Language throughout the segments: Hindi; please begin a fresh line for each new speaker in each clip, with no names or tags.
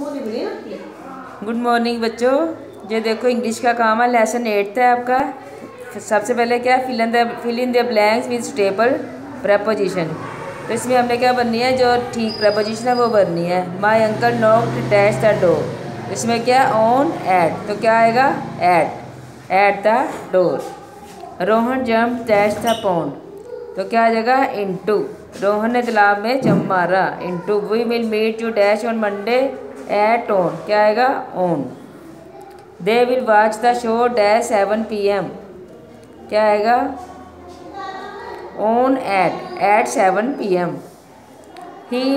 गुड मॉर्निंग बच्चों। ये देखो इंग्लिश का काम है, लेसन 8 है आपका। सबसे पहले क्या, fill in the blanks with suitable preposition. तो इसमें हमने क्या बननी है, जो ठीक प्रेपोजिशन है वो बननी है। My uncle knocked dash the door. इसमें क्या, ऑन एट, तो क्या आएगा, at the door. Rohan jump dash the pond, तो क्या आ जाएगा, इनटू। रोहन ने तालाब में जंप मारा, into. We will meet you dash on Monday at on, क्या आएगा, on. They will watch the show dash 7 PM, क्या आएगा, on at 7 PM। He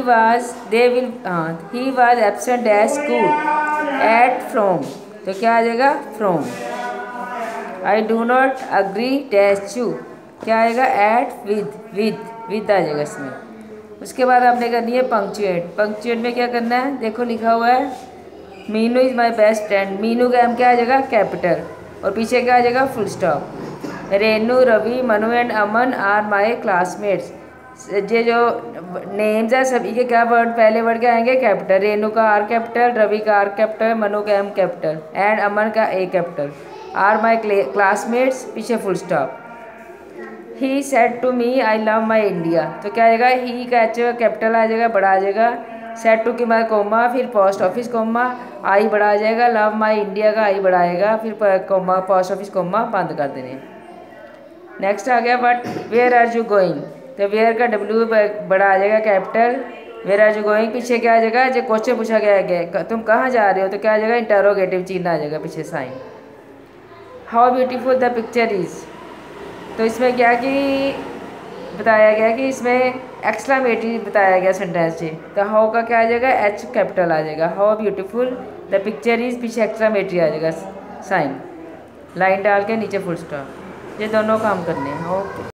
was absent dash school at from, तो क्या आ जाएगा, from. I do not agree dash you, क्या आएगा, एट विद आ जाएगा इसमें। उसके बाद आपने करनी है पंक्चुएट में क्या करना है, देखो लिखा हुआ है, Meenu is my best friend. Meenu का क्या आ जाएगा, कैपिटल, और पीछे क्या आ जाएगा, full stop. Renu, Ravi, Manu and Aman are my classmates. ये जो नेम्स है सभी के क्या वर्ड, पहले वर्ड क्या आएंगे, कैपिटल। रेनू का आर कैपिटल, रवि का आर कैपिटल, मनु का एम कैपिटल एंड अमन का A capital. Are my classmates, पीछे full stop. He said to me I love my India, तो क्या आएगा, ही का एच कैपिटल आ जाएगा, बड़ा आ जाएगा। सेड टू के बाद कोमा, फिर पोस्ट ऑफिस कोमा, आई बड़ा आ जाएगा। लव माई इंडिया का आई बड़ा आएगा, फिर कोमा, पोस्ट ऑफिस कोमा, बंद कर देने। नेक्स्ट आ गया but where are you going, तो वेयर का डब्ल्यू बड़ा आ जाएगा, capital. Where are you going, पीछे क्या आ जाएगा, जो क्वेश्चन पूछा गया है, तुम कहाँ जा रहे हो, तो क्या आ जाएगा, इंटरोगेटिव चिन्ह आ जाएगा पीछे, sign. How beautiful the picture is, तो इसमें क्या कि बताया गया कि इसमें एक्सक्लेमेटरी बताया गया सेंटेंस से, तो हाउ का क्या आ जाएगा, एच कैपिटल आ जाएगा। How beautiful the picture is, पीछे एक्सक्लेमेटरी आ जाएगा, साइन। लाइन डाल के नीचे फुल स्टॉप। ये दोनों काम करने हैं। ओके।